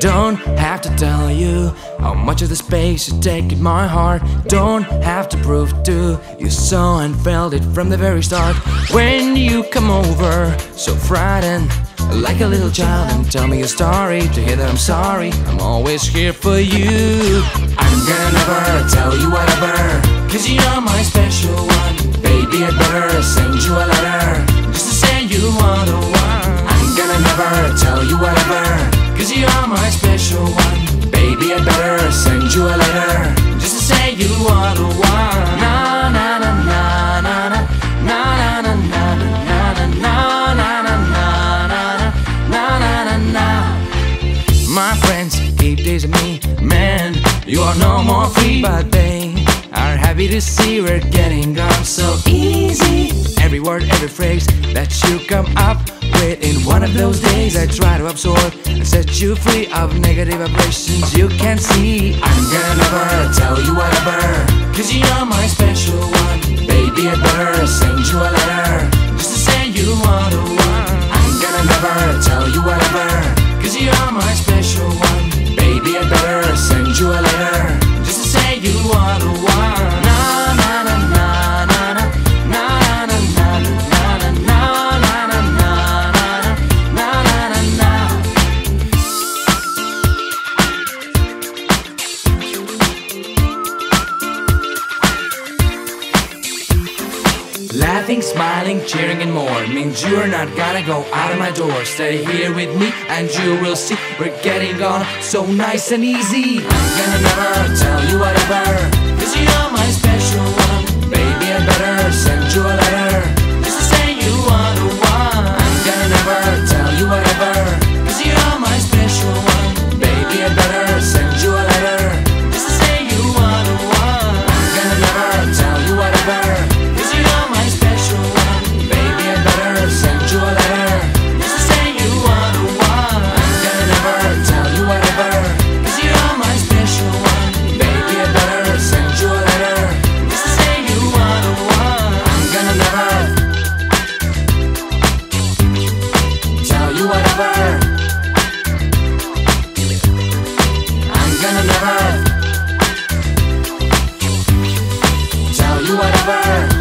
Don't have to tell you how much of the space you take in my heart. Don't have to prove to you saw and felt it from the very start. When you come over, so frightened, like a little child, and tell me a story to hear that I'm sorry. I'm always here for you. I'm gonna never tell you whatever, 'cause you're my special one. Baby, I'd better send you a letter just to say you are the one. I'm gonna never tell you whatever, 'cause you're my special one. Baby, I'd better send you a letter just to say you are the one. Na na na na na na na na na na na na na na. My friends keep teasing me, man, you are no more free, but they are happy to see we're getting gone so easy. Every word, every phrase that you come up with in one of those days, I try to absorb and set you free of negative vibrations you can't see. I'm gonna never tell you whatever, 'cause you're my special one. Baby, I'd better send you a letter just to say you are the one. I'm gonna never tell you whatever, 'cause you're my special one. Baby, I'd better send you a letter just to say you are the one. Na na na na na na na na na na na na na. Laughing, smiling, cheering and more means you're not gonna go out of my door. Stay here with me and you will see we're getting on so nice and easy. I'm gonna never tell you whatever, 'cause you're my special one. Baby, I'd better send you a letter just to say you are the one. I'm gonna never tell you whatever, 'cause you're my special one. Baby, I'd better send you a letter just to say you are the one. I'm gonna never tell you whatever, 'cause you're my special one. Baby, I'd better send you a letter just to say you are the one. I'm gonna never tell you whatever, 'cause you're my special one. Baby, I'd better send you a letter just to say you are the one. I'm gonna never tell you whatever. I'm gonna never tell you whatever.